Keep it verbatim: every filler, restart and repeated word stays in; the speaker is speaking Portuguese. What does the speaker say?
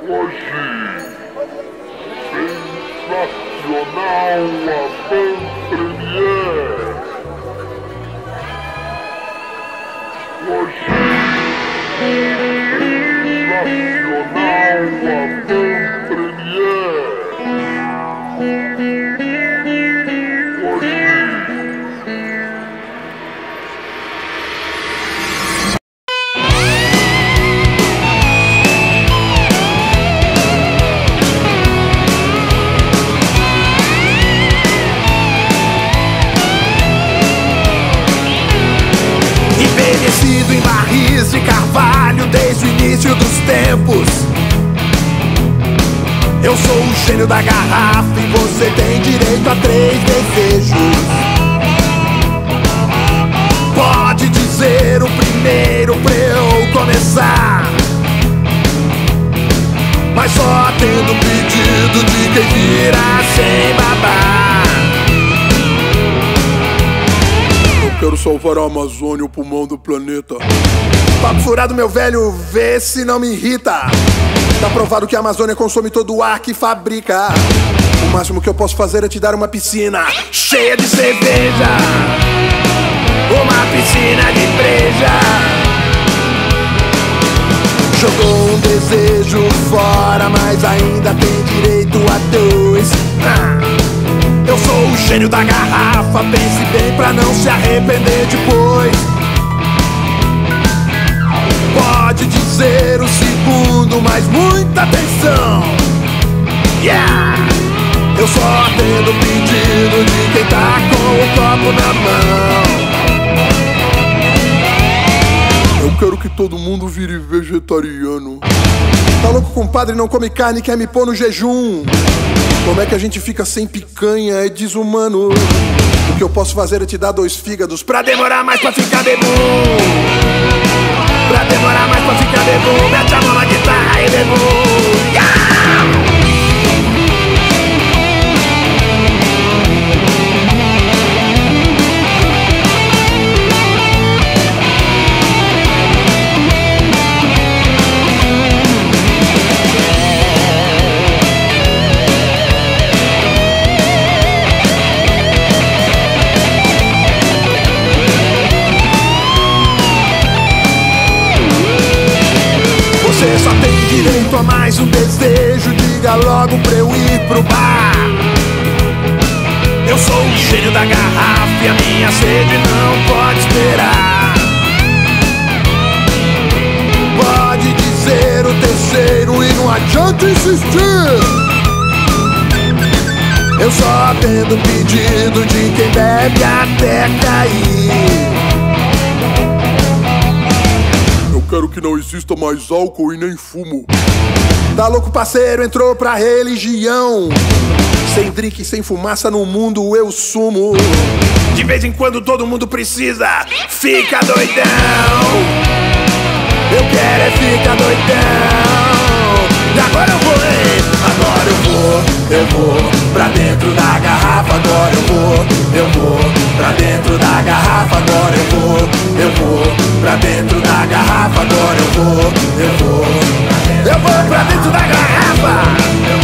Hoje, sensacional avant-première. Hoje, sensacional avant-première. Envelhecido em barris de carvalho desde o início dos tempos. Eu sou o gênio da garrafa e você tem direito a três desejos. Pode dizer o primeiro pra eu começar, mas só tendo pedido de quem vira sem babar. Quero salvar a Amazônia, o pulmão do planeta. Papo furado, meu velho, vê se não me irrita. Tá provado que a Amazônia consome todo o ar que fabrica. O máximo que eu posso fazer é te dar uma piscina cheia de cerveja, uma piscina de breja. Jogou um desejo fora, mas ainda tem direito a dois. ah. Eu sou o gênio da garrafa, pense bem pra não se arrepender depois. Pode dizer o segundo, mas muita atenção. Yeah! Eu só atendo o pedido de quem tá com o copo na mão. Eu quero que todo mundo vire vegetariano. Tá louco, compadre? Não come carne, quer me pôr no jejum. Como é que a gente fica sem picanha? É desumano. O que eu posso fazer é te dar dois fígados pra demorar mais pra ficar bebum. Pra demorar mais pra ficar bebum. Mete a mão na guitarra e bebum. Yeah! Você só tem direito a mais um desejo, diga logo pra eu ir pro bar. Eu sou o gênio da garrafa e a minha sede não pode esperar. Pode dizer o terceiro e não adianta insistir. Eu só atendo pedido de quem bebe até cair. Quero que não exista mais álcool e nem fumo. Tá louco, parceiro, entrou pra religião. Sem drink, sem fumaça no mundo eu sumo. De vez em quando todo mundo precisa, fica doidão. Eu quero é ficar doidão. E agora eu vou, hein? Agora eu vou, eu vou pra dentro da garrafa. Agora eu vou, eu vou pra dentro da garrafa. Agora eu vou, eu vou pra dentro da garrafa. Agora eu vou, eu vou, eu vou pra dentro da garrafa.